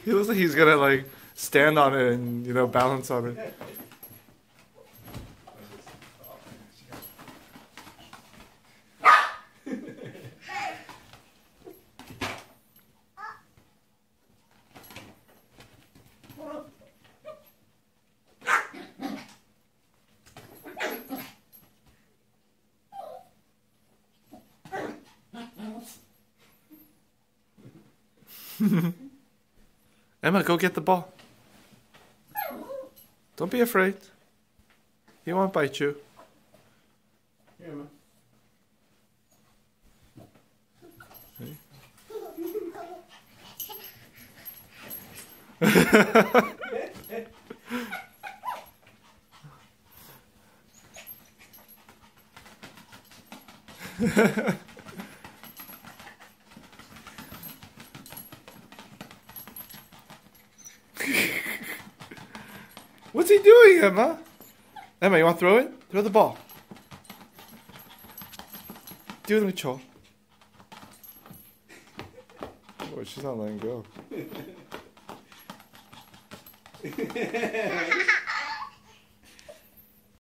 He looks like he's gonna like stand on it and, you know, balance on it. Emma, go get the ball. Don't be afraid. He won't bite you. Here, Emma. What's he doing, Emma? Emma, you want to throw it? Throw the ball. Do the cho. Oh, she's not letting go.